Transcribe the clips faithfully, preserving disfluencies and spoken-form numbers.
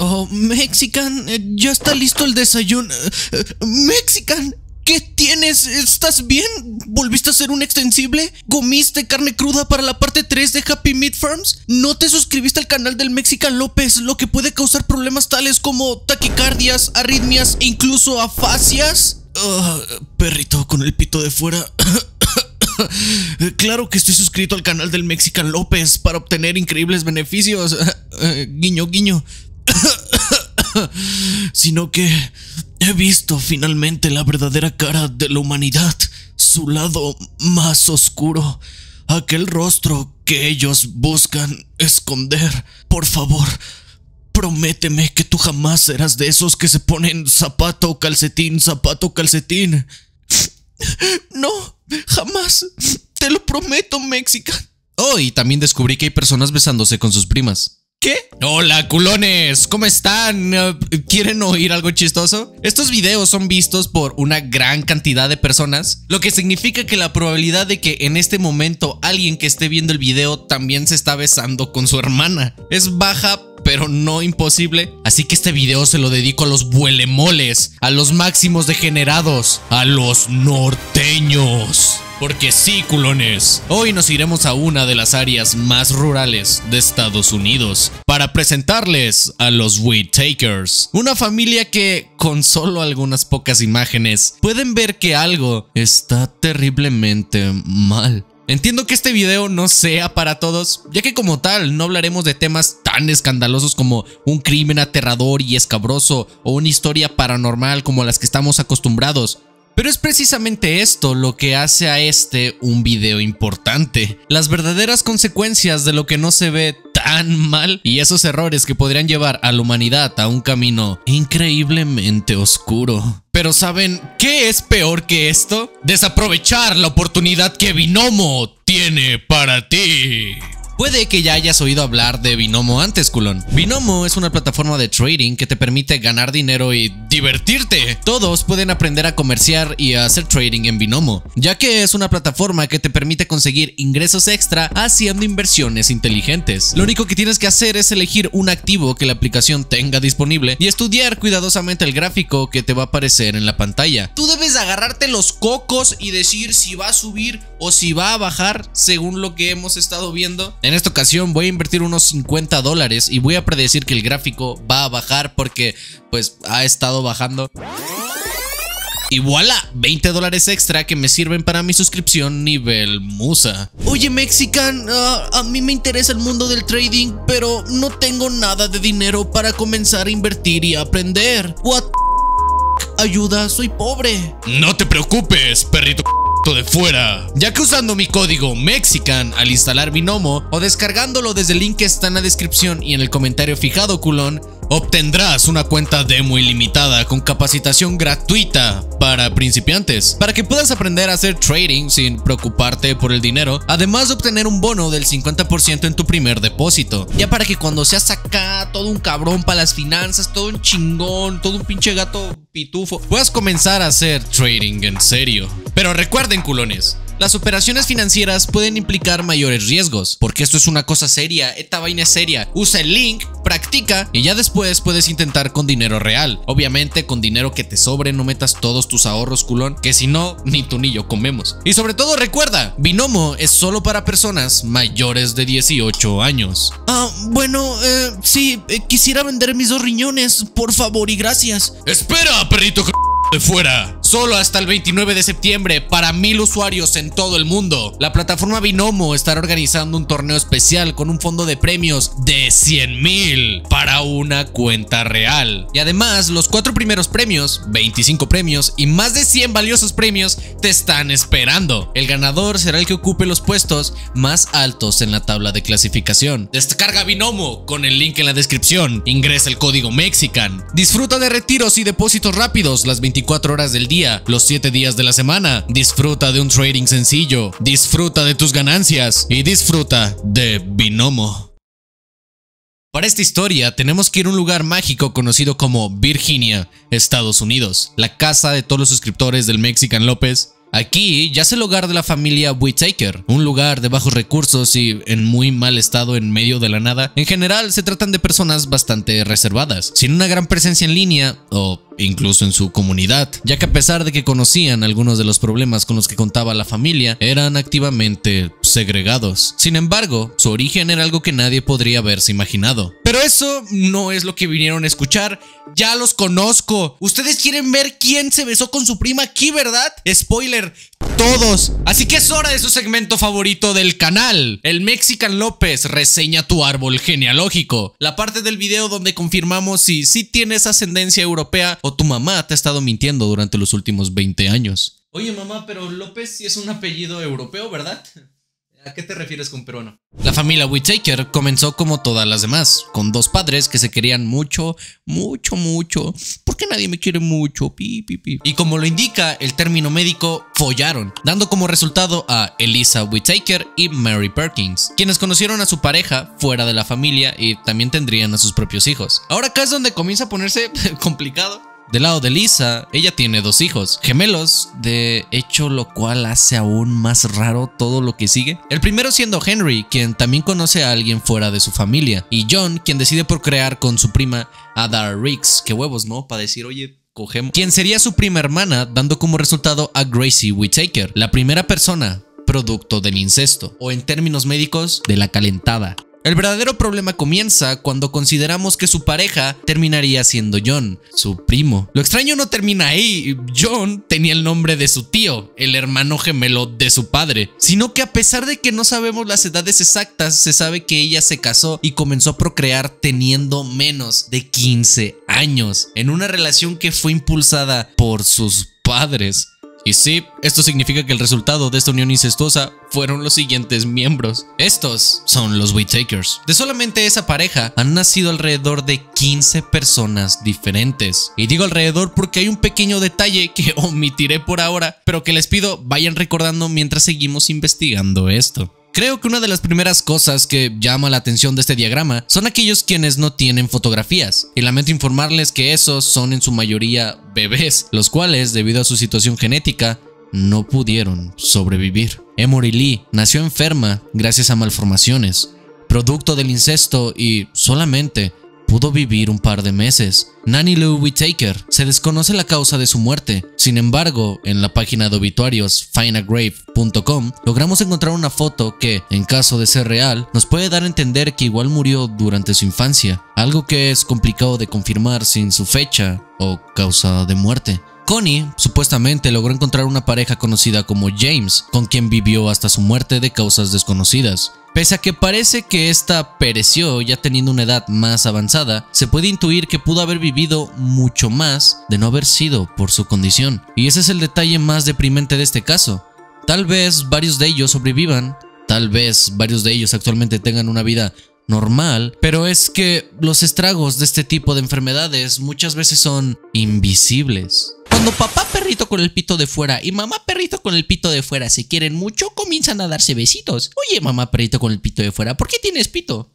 Oh, Mexican, ya está listo el desayuno. Mexican, ¿qué tienes? ¿Estás bien? ¿Volviste a hacer un extensible? ¿Comiste carne cruda para la parte tres de Happy Meat Farms? ¿No te suscribiste al canal del Mexican López, lo que puede causar problemas tales como taquicardias, arritmias e incluso afasias? Uh, perrito con el pito de fuera. Claro que estoy suscrito al canal del Mexican López para obtener increíbles beneficios. Uh, guiño, guiño. Sino que he visto finalmente la verdadera cara de la humanidad, su lado más oscuro, aquel rostro que ellos buscan esconder. Por favor, prométeme que tú jamás serás de esos que se ponen zapato, calcetín, zapato, calcetín. No, jamás. Te lo prometo, Mexican. Oh, y también descubrí que hay personas besándose con sus primas. ¿Qué? Hola, culones, ¿cómo están? ¿Quieren oír algo chistoso? Estos videos son vistos por una gran cantidad de personas, lo que significa que la probabilidad de que en este momento alguien que esté viendo el video también se está besando con su hermana es baja, pero no imposible. Así que este video se lo dedico a los huelemoles, a los máximos degenerados, a los norteños. Porque sí, culones, hoy nos iremos a una de las áreas más rurales de Estados Unidos para presentarles a los Whittakers, una familia que, con solo algunas pocas imágenes, pueden ver que algo está terriblemente mal. Entiendo que este video no sea para todos, ya que como tal no hablaremos de temas tan escandalosos como un crimen aterrador y escabroso o una historia paranormal como las que estamos acostumbrados. Pero es precisamente esto lo que hace a este un video importante. Las verdaderas consecuencias de lo que no se ve tan mal y esos errores que podrían llevar a la humanidad a un camino increíblemente oscuro. Pero ¿saben qué es peor que esto? Desaprovechar la oportunidad que Binomo tiene para ti. Puede que ya hayas oído hablar de Binomo antes, culón. Binomo es una plataforma de trading que te permite ganar dinero y divertirte. Todos pueden aprender a comerciar y a hacer trading en Binomo, ya que es una plataforma que te permite conseguir ingresos extra haciendo inversiones inteligentes. Lo único que tienes que hacer es elegir un activo que la aplicación tenga disponible y estudiar cuidadosamente el gráfico que te va a aparecer en la pantalla. Tú debes agarrarte los cocos y decir si va a subir o si va a bajar según lo que hemos estado viendo. En esta ocasión voy a invertir unos cincuenta dólares y voy a predecir que el gráfico va a bajar porque pues ha estado bajando. Y voilà, veinte dólares extra que me sirven para mi suscripción nivel Musa. Oye, Mexican, uh, a mí me interesa el mundo del trading, pero no tengo nada de dinero para comenzar a invertir y aprender. What? Ayuda, soy pobre. No te preocupes, perrito de fuera, ya que usando mi código Mexican al instalar Binomo o descargándolo desde el link que está en la descripción y en el comentario fijado, culón, obtendrás una cuenta demo ilimitada con capacitación gratuita para principiantes, para que puedas aprender a hacer trading sin preocuparte por el dinero, además de obtener un bono del cincuenta por ciento en tu primer depósito, ya para que cuando seas acá todo un cabrón para las finanzas, todo un chingón, todo un pinche gato pitufo, puedas comenzar a hacer trading en serio. Pero recuerden, culones, las operaciones financieras pueden implicar mayores riesgos, porque esto es una cosa seria, esta vaina es seria. Usa el link, practica y ya después puedes intentar con dinero real. Obviamente con dinero que te sobre, no metas todos tus ahorros, culón, que si no, ni tú ni yo comemos. Y sobre todo recuerda, Binomo es solo para personas mayores de dieciocho años. Ah, bueno, eh, sí, eh, quisiera vender mis dos riñones, por favor y gracias. Espera, perrito de fuera. Solo hasta el veintinueve de septiembre para mil usuarios en todo el mundo. La plataforma Binomo estará organizando un torneo especial con un fondo de premios de cien mil para una cuenta real. Y además, los cuatro primeros premios, veinticinco premios y más de cien valiosos premios te están esperando. El ganador será el que ocupe los puestos más altos en la tabla de clasificación. Descarga Binomo con el link en la descripción. Ingresa el código Mexican. Disfruta de retiros y depósitos rápidos las veinticuatro horas del día, los siete días de la semana. Disfruta de un trading sencillo, disfruta de tus ganancias y disfruta de Binomo. Para esta historia tenemos que ir a un lugar mágico conocido como Virginia, Estados Unidos, la casa de todos los suscriptores del Mexican López. Aquí yace el hogar de la familia Whittaker, un lugar de bajos recursos y en muy mal estado en medio de la nada. En general se tratan de personas bastante reservadas, sin una gran presencia en línea o incluso en su comunidad, ya que a pesar de que conocían algunos de los problemas con los que contaba la familia, eran activamente segregados. Sin embargo, su origen era algo que nadie podría haberse imaginado. Pero eso no es lo que vinieron a escuchar. Ya los conozco. Ustedes quieren ver quién se besó con su prima aquí, ¿verdad? Spoiler, todos. Así que es hora de su segmento favorito del canal, el Mexican López reseña tu árbol genealógico. La parte del video donde confirmamos si sí tienes ascendencia europea o tu mamá te ha estado mintiendo durante los últimos veinte años. Oye mamá, pero López sí es un apellido europeo, ¿verdad? ¿A qué te refieres con peruano? La familia Whittaker comenzó como todas las demás, con dos padres que se querían mucho, mucho, mucho. ¿Por qué nadie me quiere mucho? Pi, pi, pi. Y como lo indica el término médico, follaron, dando como resultado a Eliza Whittaker y Mary Perkins, quienes conocieron a su pareja fuera de la familia y también tendrían a sus propios hijos. Ahora acá es donde comienza a ponerse complicado. Del lado de Lisa, ella tiene dos hijos, gemelos, de hecho lo cual hace aún más raro todo lo que sigue. El primero siendo Henry, quien también conoce a alguien fuera de su familia, y John, quien decide procrear con su prima Ada Riggs, que huevos, ¿no? Para decir, oye, cogemos. Quien sería su prima hermana, dando como resultado a Gracie Whittaker, la primera persona producto del incesto, o en términos médicos, de la calentada. El verdadero problema comienza cuando consideramos que su pareja terminaría siendo John, su primo. Lo extraño no termina ahí. John tenía el nombre de su tío, el hermano gemelo de su padre, sino que a pesar de que no sabemos las edades exactas, se sabe que ella se casó y comenzó a procrear teniendo menos de quince años, en una relación que fue impulsada por sus padres. Y sí, esto significa que el resultado de esta unión incestuosa fueron los siguientes miembros. Estos son los Whittakers. De solamente esa pareja han nacido alrededor de quince personas diferentes. Y digo alrededor porque hay un pequeño detalle que omitiré por ahora, pero que les pido vayan recordando mientras seguimos investigando esto. Creo que una de las primeras cosas que llama la atención de este diagrama son aquellos quienes no tienen fotografías, y lamento informarles que esos son en su mayoría bebés, los cuales, debido a su situación genética, no pudieron sobrevivir. Emory Lee nació enferma gracias a malformaciones, producto del incesto, y solamente pudo vivir un par de meses. Nanny Lou Whittaker, se desconoce la causa de su muerte. Sin embargo, en la página de obituarios find a grave punto com logramos encontrar una foto que, en caso de ser real, nos puede dar a entender que igual murió durante su infancia, algo que es complicado de confirmar sin su fecha o causa de muerte. Connie supuestamente logró encontrar una pareja conocida como James, con quien vivió hasta su muerte de causas desconocidas. Pese a que parece que esta pereció ya teniendo una edad más avanzada, se puede intuir que pudo haber vivido mucho más de no haber sido por su condición. Y ese es el detalle más deprimente de este caso. Tal vez varios de ellos sobrevivan, tal vez varios de ellos actualmente tengan una vida normal, pero es que los estragos de este tipo de enfermedades muchas veces son invisibles. Cuando papá perrito con el pito de fuera y mamá perrito con el pito de fuera se quieren mucho, comienzan a darse besitos. Oye, mamá perrito con el pito de fuera, ¿por qué tienes pito?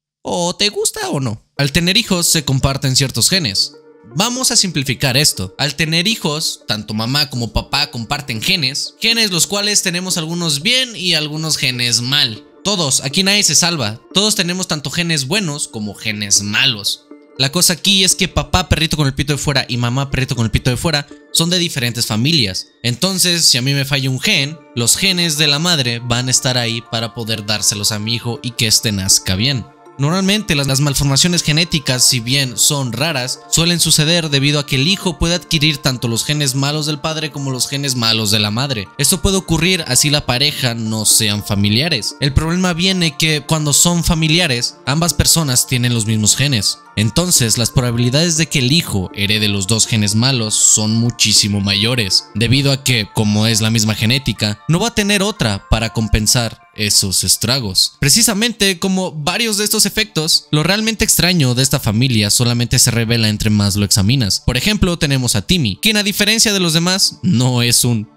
¿O te gusta o no? Al tener hijos se comparten ciertos genes. Vamos a simplificar esto. Al tener hijos, tanto mamá como papá comparten genes, genes los cuales tenemos algunos bien y algunos genes mal. Todos, aquí nadie se salva. Todos tenemos tanto genes buenos como genes malos. La cosa aquí es que papá perrito con el pito de fuera y mamá perrito con el pito de fuera son de diferentes familias. Entonces, si a mí me falla un gen, los genes de la madre van a estar ahí para poder dárselos a mi hijo y que éste nazca bien. Normalmente las, las malformaciones genéticas, si bien son raras, suelen suceder debido a que el hijo puede adquirir tanto los genes malos del padre como los genes malos de la madre. Esto puede ocurrir así la pareja no sean familiares. El problema viene que cuando son familiares, ambas personas tienen los mismos genes. Entonces, las probabilidades de que el hijo herede los dos genes malos son muchísimo mayores, debido a que, como es la misma genética, no va a tener otra para compensar esos estragos. Precisamente como varios de estos efectos, lo realmente extraño de esta familia solamente se revela entre más lo examinas. Por ejemplo, tenemos a Timmy, quien a diferencia de los demás, no es un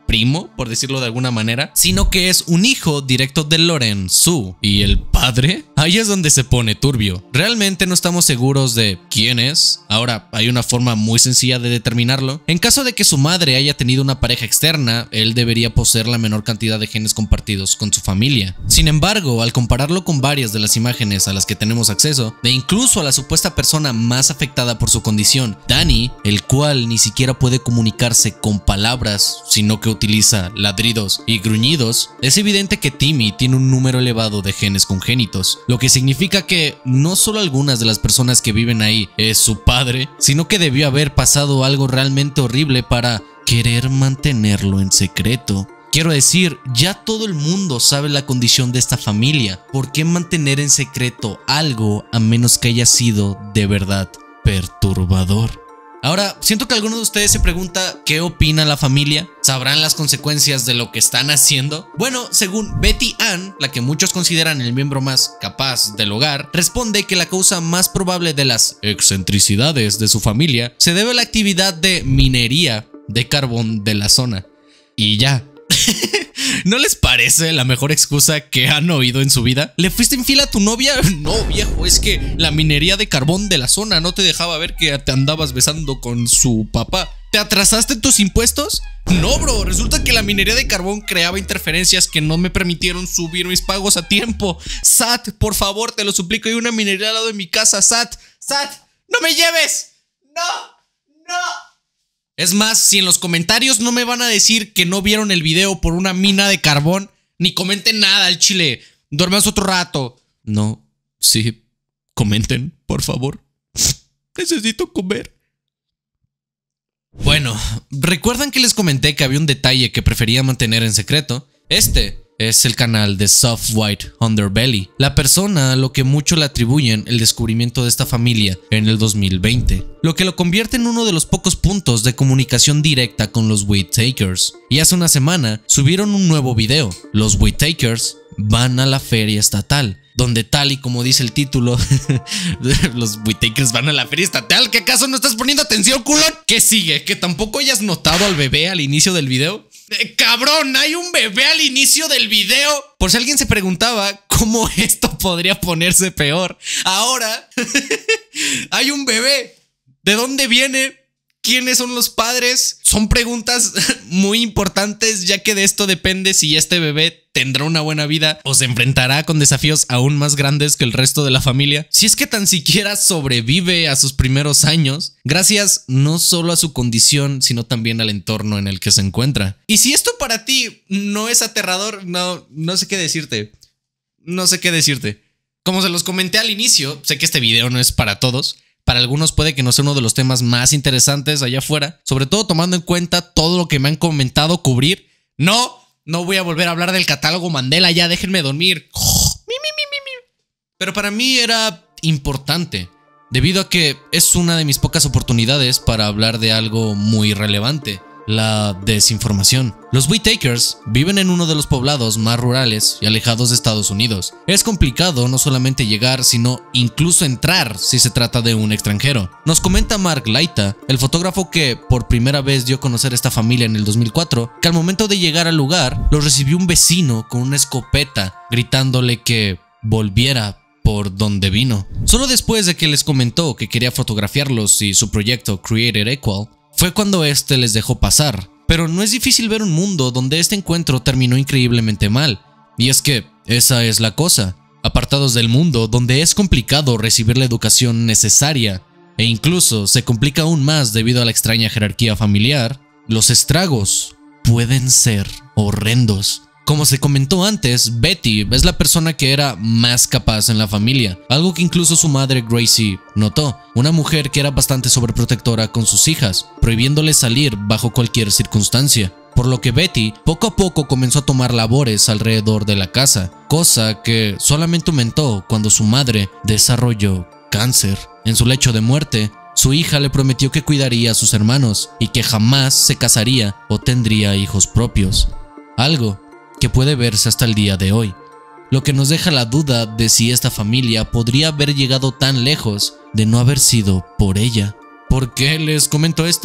primo, por decirlo de alguna manera, sino que es un hijo directo de Loren Su. ¿Y el padre? Ahí es donde se pone turbio. Realmente no estamos seguros de quién es. Ahora, hay una forma muy sencilla de determinarlo. En caso de que su madre haya tenido una pareja externa, él debería poseer la menor cantidad de genes compartidos con su familia. Sin embargo, al compararlo con varias de las imágenes a las que tenemos acceso, e incluso a la supuesta persona más afectada por su condición, Danny, el cual ni siquiera puede comunicarse con palabras, sino que utiliza ladridos y gruñidos, es evidente que Timmy tiene un número elevado de genes congénitos, lo que significa que no solo algunas de las personas que viven ahí es su padre, sino que debió haber pasado algo realmente horrible para querer mantenerlo en secreto. Quiero decir, ya todo el mundo sabe la condición de esta familia. ¿Por qué mantener en secreto algo a menos que haya sido de verdad perturbador? Ahora, siento que alguno de ustedes se pregunta ¿qué opina la familia? ¿Sabrán las consecuencias de lo que están haciendo? Bueno, según Betty Ann, la que muchos consideran el miembro más capaz del hogar, responde que la causa más probable de las excentricidades de su familia se debe a la actividad de minería de carbón de la zona. Y ya. ¿No les parece la mejor excusa que han oído en su vida? ¿Le fuiste infiel a tu novia? No, viejo, es que la minería de carbón de la zona no te dejaba ver que te andabas besando con su papá. ¿Te atrasaste en tus impuestos? No, bro, resulta que la minería de carbón creaba interferencias que no me permitieron subir mis pagos a tiempo. S A T, por favor, te lo suplico, hay una minería al lado de mi casa. S A T, S A T, no me lleves. No, no. Es más, si en los comentarios no me van a decir que no vieron el video por una mina de carbón, ni comenten nada al chile. Duermas otro rato. No, sí, comenten, por favor. Necesito comer. Bueno, ¿recuerdan que les comenté que había un detalle que prefería mantener en secreto? Este es el canal de Soft White Underbelly, la persona a lo que mucho le atribuyen el descubrimiento de esta familia en el dos mil veinte, lo que lo convierte en uno de los pocos puntos de comunicación directa con los Whittakers. Y hace una semana subieron un nuevo video. Los Whittakers van a la feria estatal, donde tal y como dice el título, los Whittakers van a la feria estatal. ¿Qué acaso no estás poniendo atención, culón? ¿Qué sigue? ¿Que tampoco hayas notado al bebé al inicio del video? Eh, ¡Cabrón! ¡Hay un bebé al inicio del video! Por si alguien se preguntaba cómo esto podría ponerse peor. Ahora, hay un bebé. ¿De dónde viene? ¿Quiénes son los padres? Son preguntas muy importantes, ya que de esto depende si este bebé tendrá una buena vida o se enfrentará con desafíos aún más grandes que el resto de la familia. Si es que tan siquiera sobrevive a sus primeros años, gracias no solo a su condición, sino también al entorno en el que se encuentra. Y si esto para ti no es aterrador, no, no sé qué decirte. No sé qué decirte. Como se los comenté al inicio, sé que este video no es para todos. Para algunos puede que no sea uno de los temas más interesantes allá afuera, sobre todo tomando en cuenta todo lo que me han comentado cubrir. No, no voy a volver a hablar del catálogo Mandela, ya déjenme dormir. Pero para mí era importante, debido a que es una de mis pocas oportunidades para hablar de algo muy relevante. La desinformación. Los Whittakers viven en uno de los poblados más rurales y alejados de Estados Unidos. Es complicado no solamente llegar, sino incluso entrar si se trata de un extranjero. Nos comenta Mark Laita, el fotógrafo que por primera vez dio a conocer a esta familia en el dos mil cuatro, que al momento de llegar al lugar, los recibió un vecino con una escopeta, gritándole que volviera por donde vino. Solo después de que les comentó que quería fotografiarlos y su proyecto Created Equal, fue cuando este les dejó pasar. Pero no es difícil ver un mundo donde este encuentro terminó increíblemente mal. Y es que esa es la cosa. Apartados del mundo donde es complicado recibir la educación necesaria, e incluso se complica aún más debido a la extraña jerarquía familiar, los estragos pueden ser horrendos. Como se comentó antes, Betty es la persona que era más capaz en la familia, algo que incluso su madre Gracie notó, una mujer que era bastante sobreprotectora con sus hijas, prohibiéndoles salir bajo cualquier circunstancia, por lo que Betty poco a poco comenzó a tomar labores alrededor de la casa, cosa que solamente aumentó cuando su madre desarrolló cáncer. En su lecho de muerte, su hija le prometió que cuidaría a sus hermanos y que jamás se casaría o tendría hijos propios, algo que puede verse hasta el día de hoy, lo que nos deja la duda de si esta familia podría haber llegado tan lejos de no haber sido por ella. ¿Por qué les comento esto?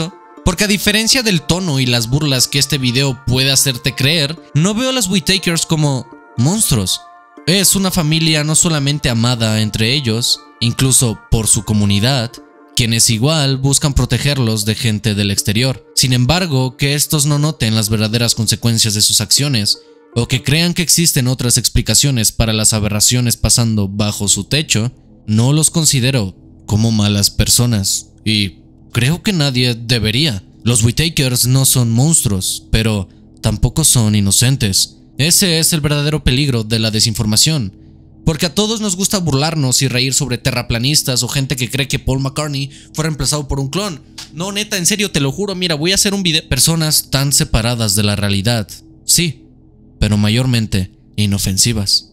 Porque a diferencia del tono y las burlas que este video puede hacerte creer, no veo a los Whittakers como monstruos. Es una familia no solamente amada entre ellos, incluso por su comunidad, quienes igual buscan protegerlos de gente del exterior. Sin embargo, que estos no noten las verdaderas consecuencias de sus acciones, o que crean que existen otras explicaciones para las aberraciones pasando bajo su techo, no los considero como malas personas, y creo que nadie debería. Los Whittakers no son monstruos, pero tampoco son inocentes. Ese es el verdadero peligro de la desinformación, porque a todos nos gusta burlarnos y reír sobre terraplanistas o gente que cree que Paul McCartney fue reemplazado por un clon. No, neta, en serio, te lo juro, mira, voy a hacer un video. Personas tan separadas de la realidad, sí, pero mayormente inofensivas.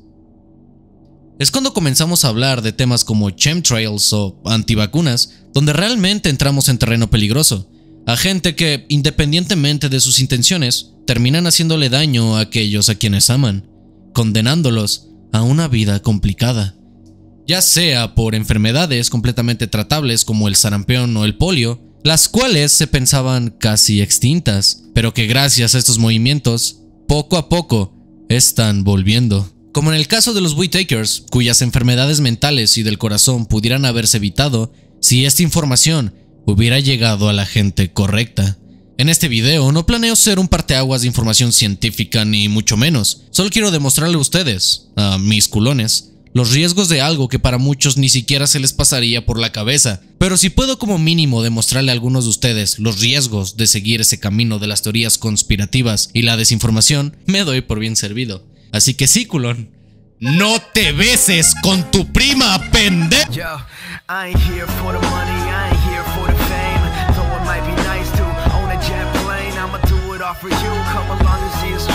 Es cuando comenzamos a hablar de temas como chemtrails o antivacunas, donde realmente entramos en terreno peligroso. A gente que, independientemente de sus intenciones, terminan haciéndole daño a aquellos a quienes aman, condenándolos a una vida complicada. Ya sea por enfermedades completamente tratables como el sarampión o el polio, las cuales se pensaban casi extintas, pero que gracias a estos movimientos, poco a poco, están volviendo. Como en el caso de los Whittakers, cuyas enfermedades mentales y del corazón pudieran haberse evitado si esta información hubiera llegado a la gente correcta. En este video no planeo ser un parteaguas de información científica ni mucho menos, solo quiero demostrarle a ustedes, a mis culones, los riesgos de algo que para muchos ni siquiera se les pasaría por la cabeza. Pero si puedo como mínimo demostrarle a algunos de ustedes los riesgos de seguir ese camino de las teorías conspirativas y la desinformación, me doy por bien servido. Así que sí, culón, no te beses con tu prima, pendejo. Yo, I ain't here for the money, I ain't here for the fame. Though it might be nice to own a jet plane, I'ma do it all for you. Come along and see us